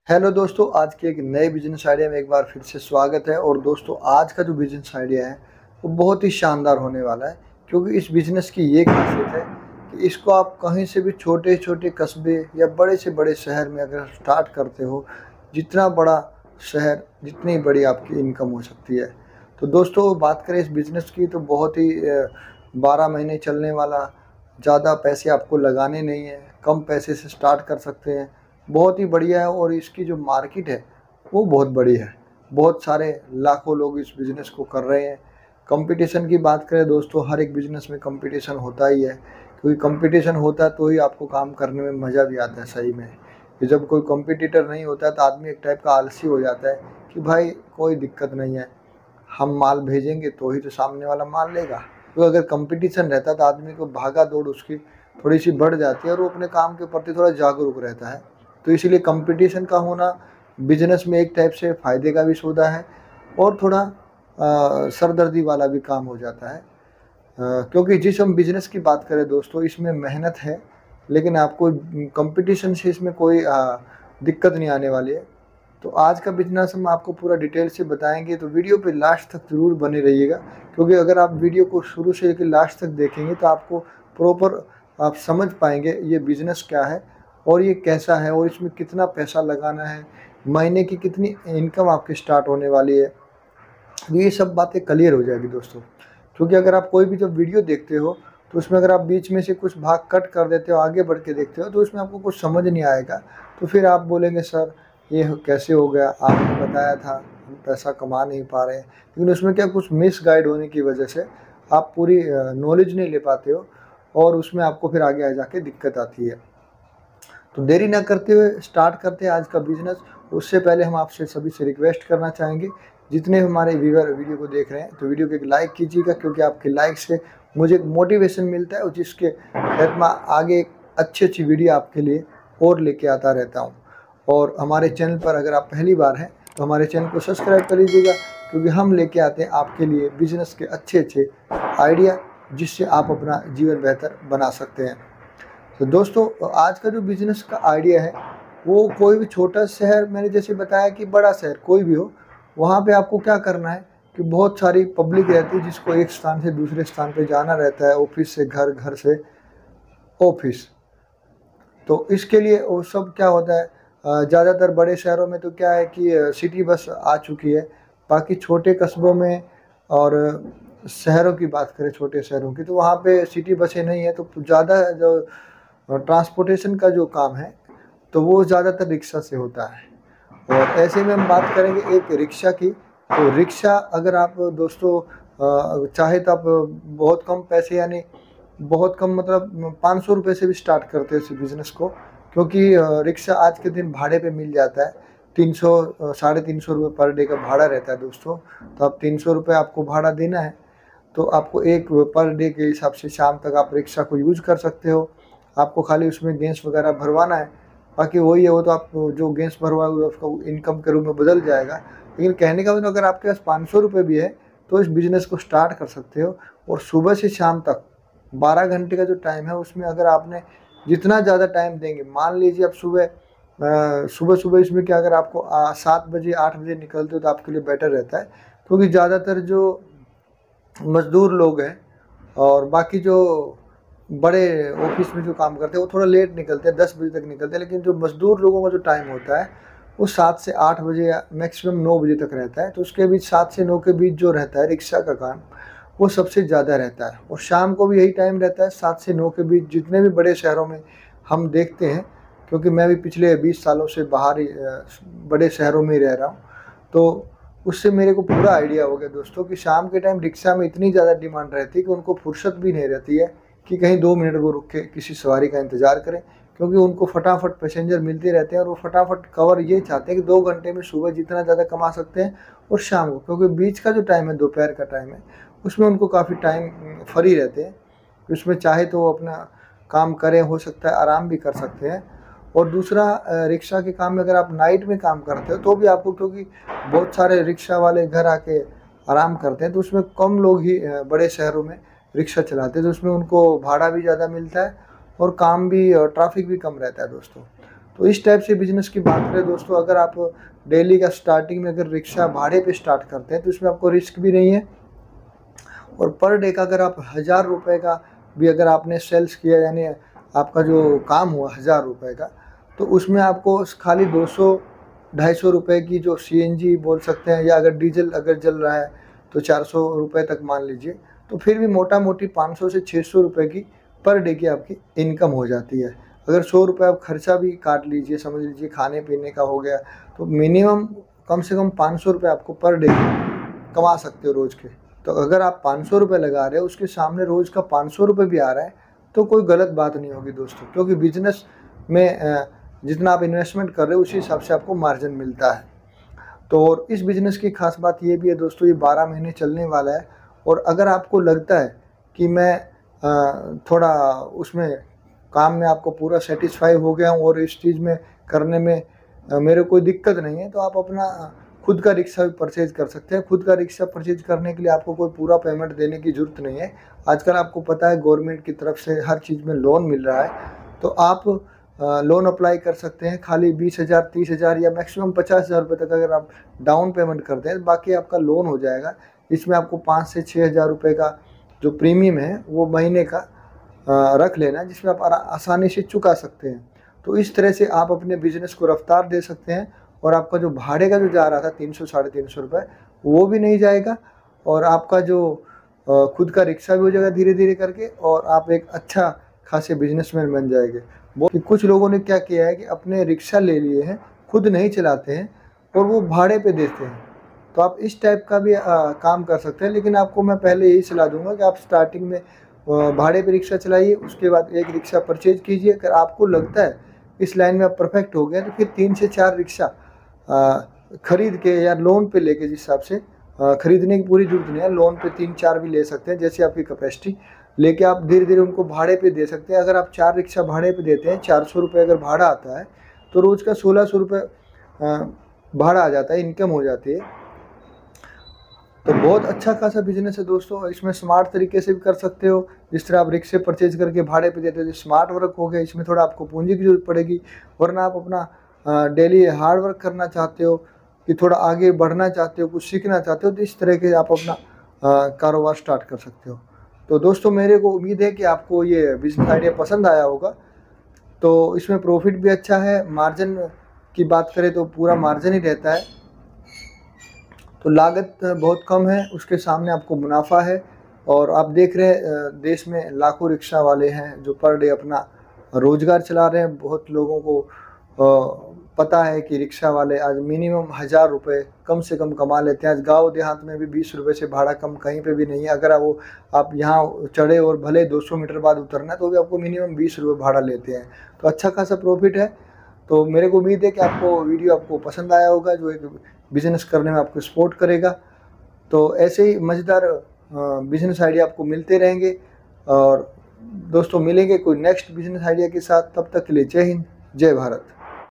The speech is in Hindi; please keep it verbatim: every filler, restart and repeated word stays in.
हेलो दोस्तों, आज के एक नए बिजनेस आइडिया में एक बार फिर से स्वागत है। और दोस्तों, आज का जो बिजनेस आइडिया है वो बहुत ही शानदार होने वाला है, क्योंकि इस बिजनेस की ये खासियत है कि इसको आप कहीं से भी छोटे छोटे कस्बे या बड़े से बड़े शहर में अगर स्टार्ट करते हो, जितना बड़ा शहर जितनी बड़ी आपकी इनकम हो सकती है। तो दोस्तों, बात करें इस बिज़नेस की तो बहुत ही बारह महीने चलने वाला, ज़्यादा पैसे आपको लगाने नहीं हैं, कम पैसे से स्टार्ट कर सकते हैं, बहुत ही बढ़िया है। और इसकी जो मार्केट है वो बहुत बड़ी है, बहुत सारे लाखों लोग इस बिज़नेस को कर रहे हैं। कंपटीशन की बात करें दोस्तों, हर एक बिज़नेस में कंपटीशन होता ही है, क्योंकि कंपटीशन होता है तो ही आपको काम करने में मज़ा भी आता है सही में। कि जब कोई कंपटीटर नहीं होता है तो आदमी एक टाइप का आलसी हो जाता है कि भाई कोई दिक्कत नहीं है, हम माल भेजेंगे तो ही तो सामने वाला माल लेगा। तो अगर कंपटीशन रहता तो आदमी को भागा दौड़ उसकी थोड़ी सी बढ़ जाती है और वो अपने काम के प्रति थोड़ा जागरूक रहता है। तो इसीलिए कंपटीशन का होना बिजनेस में एक टाइप से फ़ायदे का भी सौदा है, और थोड़ा अ, सरदर्दी वाला भी काम हो जाता है। अ, क्योंकि जिस हम बिजनेस की बात करें दोस्तों, इसमें मेहनत है, लेकिन आपको कंपटीशन से इसमें कोई अ, दिक्कत नहीं आने वाली है। तो आज का बिजनेस हम आपको पूरा डिटेल से बताएंगे, तो वीडियो पे लास्ट तक ज़रूर बने रहिएगा। क्योंकि अगर आप वीडियो को शुरू से लेकर लास्ट तक देखेंगे तो आपको प्रॉपर आप समझ पाएंगे ये बिज़नेस क्या है और ये कैसा है और इसमें कितना पैसा लगाना है, महीने की कितनी इनकम आपकी स्टार्ट होने वाली है। ये सब बातें क्लियर हो जाएगी दोस्तों। क्योंकि अगर आप कोई भी जब वीडियो देखते हो तो उसमें अगर आप बीच में से कुछ भाग कट कर देते हो, आगे बढ़ के देखते हो, तो उसमें आपको कुछ समझ नहीं आएगा। तो फिर आप बोलेंगे सर ये कैसे हो गया, आपने बताया था हम पैसा कमा नहीं पा रहे हैं। लेकिन उसमें क्या कुछ मिस गाइड होने की वजह से आप पूरी नॉलेज नहीं ले पाते हो, और उसमें आपको फिर आगे आ जाके दिक्कत आती है। तो देरी ना करते हुए स्टार्ट करते हैं आज का बिजनेस। उससे पहले हम आपसे सभी से रिक्वेस्ट करना चाहेंगे, जितने हमारे व्यूअर वीडियो को देख रहे हैं तो वीडियो को एक लाइक कीजिएगा, क्योंकि आपके लाइक से मुझे एक मोटिवेशन मिलता है, और जिसके तहत मैं आगे एक अच्छी अच्छी वीडियो आपके लिए और लेके आता रहता हूँ। और हमारे चैनल पर अगर आप पहली बार हैं तो हमारे चैनल को सब्सक्राइब कर लीजिएगा, क्योंकि हम लेके आते हैं आपके लिए बिजनेस के अच्छे अच्छे आइडिया, जिससे आप अपना जीवन बेहतर बना सकते हैं। तो दोस्तों, आज का जो बिज़नेस का आइडिया है वो कोई भी छोटा शहर, मैंने जैसे बताया कि बड़ा शहर कोई भी हो, वहाँ पे आपको क्या करना है कि बहुत सारी पब्लिक रहती है जिसको एक स्थान से दूसरे स्थान पे जाना रहता है, ऑफिस से घर, घर से ऑफिस। तो इसके लिए वो सब क्या होता है, ज़्यादातर बड़े शहरों में तो क्या है कि सिटी बस आ चुकी है। बाकी छोटे कस्बों में और शहरों की बात करें, छोटे शहरों की, तो वहाँ पे सिटी बसें नहीं है, तो ज़्यादा जो ट्रांसपोर्टेशन का जो काम है तो वो ज़्यादातर रिक्शा से होता है। और ऐसे में हम बात करेंगे एक रिक्शा की। तो रिक्शा अगर आप दोस्तों अ, चाहे तो आप बहुत कम पैसे, यानी बहुत कम मतलब पाँच सौ रुपये से भी स्टार्ट करते हैं इस बिज़नेस को। क्योंकि अ, रिक्शा आज के दिन भाड़े पे मिल जाता है, तीन सौ साढ़े तीन सौ रुपये पर डे का भाड़ा रहता है दोस्तों। तो आप तीन सौ रुपये आपको भाड़ा देना है, तो आपको एक पर डे के हिसाब से शाम तक आप रिक्शा को यूज़ कर सकते हो। आपको खाली उसमें गैस वगैरह भरवाना है, बाकी वही है, वो तो आप जो गैस भरवाओगे उसका इनकम के रूप में बदल जाएगा। लेकिन कहने का मतलब अगर आपके पास पाँच सौ रुपये भी है तो इस बिज़नेस को स्टार्ट कर सकते हो। और सुबह से शाम तक बारह घंटे का जो टाइम है उसमें अगर आपने जितना ज़्यादा टाइम देंगे, मान लीजिए आप सुबह सुबह सुबह इसमें क्या, अगर आपको सात बजे आठ बजे निकलते हो तो आपके लिए बेटर रहता है। क्योंकि ज़्यादातर जो मज़दूर लोग हैं और बाकी जो बड़े ऑफिस में जो काम करते हैं वो थोड़ा लेट निकलते हैं, दस बजे तक निकलते हैं। लेकिन जो मज़दूर लोगों का जो टाइम होता है वो सात से आठ बजे या मैक्सिमम नौ बजे तक रहता है। तो उसके बीच सात से नौ के बीच जो रहता है रिक्शा का काम, वो सबसे ज़्यादा रहता है। और शाम को भी यही टाइम रहता है, सात से नौ के बीच, जितने भी बड़े शहरों में हम देखते हैं। क्योंकि मैं भी पिछले बीस सालों से बाहर ही बड़े शहरों में ही रह रहा हूँ, तो उससे मेरे को पूरा आइडिया हो गया दोस्तों कि शाम के टाइम रिक्शा में इतनी ज़्यादा डिमांड रहती है कि उनको फुर्सत भी नहीं रहती है कि कहीं दो मिनट वो रुक के किसी सवारी का इंतज़ार करें। क्योंकि उनको फटाफट पैसेंजर मिलते रहते हैं और वो फटाफट कवर ये चाहते हैं कि दो घंटे में सुबह जितना ज़्यादा कमा सकते हैं, और शाम को, क्योंकि बीच का जो टाइम है दोपहर का टाइम है, उसमें उनको काफ़ी टाइम फ्री रहते हैं। उसमें चाहे तो वो अपना काम करें, हो सकता है आराम भी कर सकते हैं। और दूसरा, रिक्शा के काम में अगर आप नाइट में काम करते हो तो भी आपको, क्योंकि बहुत सारे रिक्शा वाले घर आके आराम करते हैं, तो उसमें कम लोग ही बड़े शहरों में रिक्शा चलाते हैं, तो उसमें उनको भाड़ा भी ज़्यादा मिलता है और काम भी, ट्रैफिक भी कम रहता है दोस्तों। तो इस टाइप से बिजनेस की बात करें दोस्तों, अगर आप डेली का स्टार्टिंग में अगर रिक्शा भाड़े पे स्टार्ट करते हैं तो इसमें आपको रिस्क भी नहीं है, और पर डे का अगर आप हज़ार रुपये का भी अगर आपने सेल्स किया, यानी आपका जो काम हुआ हज़ार रुपये का, तो उसमें आपको खाली दो सौ ढाई सौ रुपये की जो सीएनजी बोल सकते हैं, या अगर डीजल अगर जल रहा है तो चार सौ रुपये तक मान लीजिए, तो फिर भी मोटा मोटी पाँच सौ से छः सौ रुपये की पर डे की आपकी इनकम हो जाती है। अगर सौ रुपये आप खर्चा भी काट लीजिए, समझ लीजिए खाने पीने का हो गया, तो मिनिमम कम से कम पाँच सौ रुपये आपको पर डे कमा सकते हो रोज़ के। तो अगर आप पाँच सौ रुपये लगा रहे हो, उसके सामने रोज़ का पाँच सौ रुपये भी आ रहा है, तो कोई गलत बात नहीं होगी दोस्तों, क्योंकि बिजनेस में जितना आप इन्वेस्टमेंट कर रहे हो उसी हिसाब से आपको मार्जिन मिलता है। तो और इस बिज़नेस की खास बात ये भी है दोस्तों, ये बारह महीने चलने वाला है, और अगर आपको लगता है कि मैं थोड़ा उसमें काम में आपको पूरा सेटिस्फाई हो गया हूँ और इस चीज़ में करने में मेरे कोई दिक्कत नहीं है, तो आप अपना खुद का रिक्शा भी परचेज कर सकते हैं। खुद का रिक्शा परचेज करने के लिए आपको कोई पूरा पेमेंट देने की ज़रूरत नहीं है। आजकल आपको पता है गवर्नमेंट की तरफ से हर चीज़ में लोन मिल रहा है, तो आप लोन अप्लाई कर सकते हैं। खाली बीस हज़ार तीस हज़ार या मैक्सिमम पचास हज़ार रुपये तक अगर आप डाउन पेमेंट करते हैं, बाकी आपका लोन हो जाएगा। इसमें आपको पाँच से छः हज़ार रुपये का जो प्रीमियम है वो महीने का रख लेना, जिसमें आप आसानी से चुका सकते हैं। तो इस तरह से आप अपने बिज़नेस को रफ्तार दे सकते हैं, और आपका जो भाड़े का जो जा रहा था तीन सौ साढ़े तीन सौ रुपये, वो भी नहीं जाएगा, और आपका जो खुद का रिक्शा भी हो जाएगा धीरे धीरे करके, और आप एक अच्छा खासे बिजनेसमैन बन जाएंगे। वो कुछ लोगों ने क्या किया है कि अपने रिक्शा ले लिए हैं, खुद नहीं चलाते हैं और वो भाड़े पे देते हैं। तो आप इस टाइप का भी आ, काम कर सकते हैं, लेकिन आपको मैं पहले यही सलाह दूंगा कि आप स्टार्टिंग में भाड़े पे रिक्शा चलाइए, उसके बाद एक रिक्शा परचेज कीजिए। अगर आपको लगता है इस लाइन में आप परफेक्ट हो गए, तो फिर तीन से चार रिक्शा ख़रीद के या लोन पे लेके, जिस हिसाब से ख़रीदने की पूरी जरूरत नहीं है, लोन पे तीन चार भी ले सकते हैं, जैसे आपकी कैपेसिटी, लेके आप धीरे धीरे उनको भाड़े पे दे सकते हैं। अगर आप चार रिक्शा भाड़े पे देते हैं, चार सौ रुपये अगर भाड़ा आता है, तो रोज़ का सोलह सौ रुपये भाड़ा आ जाता है, इनकम हो जाती है। तो बहुत अच्छा खासा बिजनेस है दोस्तों। इसमें स्मार्ट तरीके से भी कर सकते हो, जिस तरह आप रिक्शे परचेज करके भाड़े पे देते हो, जो स्मार्ट वर्क हो गया। इसमें थोड़ा आपको पूंजी की जरूरत पड़ेगी, वरना आप अपना डेली हार्ड वर्क करना चाहते हो, कि थोड़ा आगे बढ़ना चाहते हो, कुछ सीखना चाहते हो, तो इस तरह के आप अपना कारोबार स्टार्ट कर सकते हो। तो दोस्तों मेरे को उम्मीद है कि आपको ये बिजनेस आइडिया पसंद आया होगा। तो इसमें प्रॉफिट भी अच्छा है, मार्जिन की बात करें तो पूरा मार्जिन ही रहता है, तो लागत बहुत कम है, उसके सामने आपको मुनाफा है। और आप देख रहे हैं देश में लाखों रिक्शा वाले हैं जो पर डे अपना रोज़गार चला रहे हैं। बहुत लोगों को पता है कि रिक्शा वाले आज मिनिमम हज़ार रुपये कम से कम कमा लेते हैं। आज गांव देहात में भी बीस रुपये से भाड़ा कम कहीं पे भी नहीं है। अगर वो आप यहाँ चढ़े और भले दो सौ मीटर बाद उतरना है, तो भी आपको मिनिमम बीस रुपये भाड़ा लेते हैं। तो अच्छा खासा प्रॉफिट है। तो मेरे को उम्मीद है कि आपको वीडियो आपको पसंद आया होगा, जो एक बिज़नेस करने में आपको सपोर्ट करेगा। तो ऐसे ही मज़ेदार बिज़नेस आइडिया आपको मिलते रहेंगे, और दोस्तों मिलेंगे कोई नेक्स्ट बिज़नेस आइडिया के साथ। तब तक के लिए जय हिंद, जय भारत।